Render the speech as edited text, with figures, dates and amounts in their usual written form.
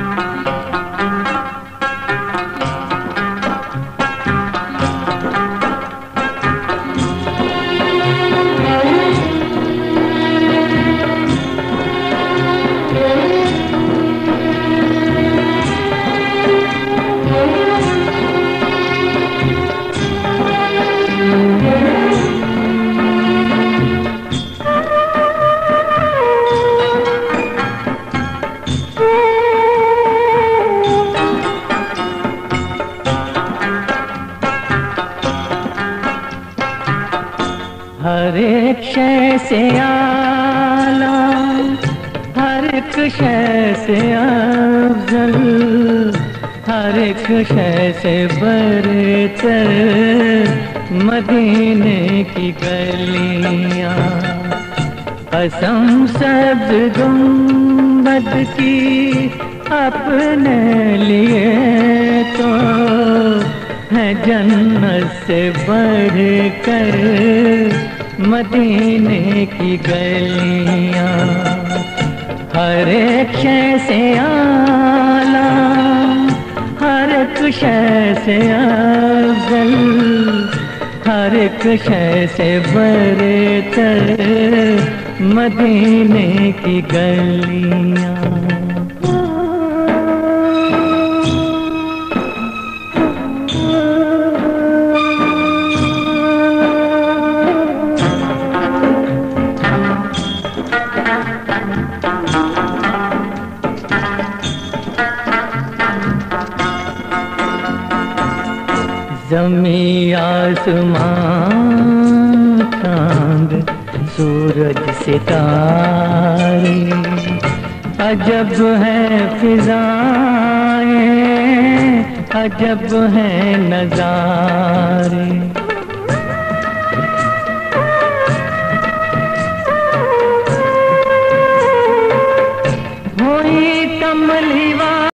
हर एक शय से आला, हर एक शय से अफजल, हर एक शय से बरतर मदीने की गलियां। कसम सब्ज़ गुंबद की अपने लिए तो है जन्नत से बढ़कर मदीने की गलियां। हर एक शय से आला, हर एक शय से अफजल, हर एक शय से बरतर मदीने की गलियां। ज़मीं आसमां चांद सूरज सितारे, अजब है फिज़ाएं, अजब है नज़ारे।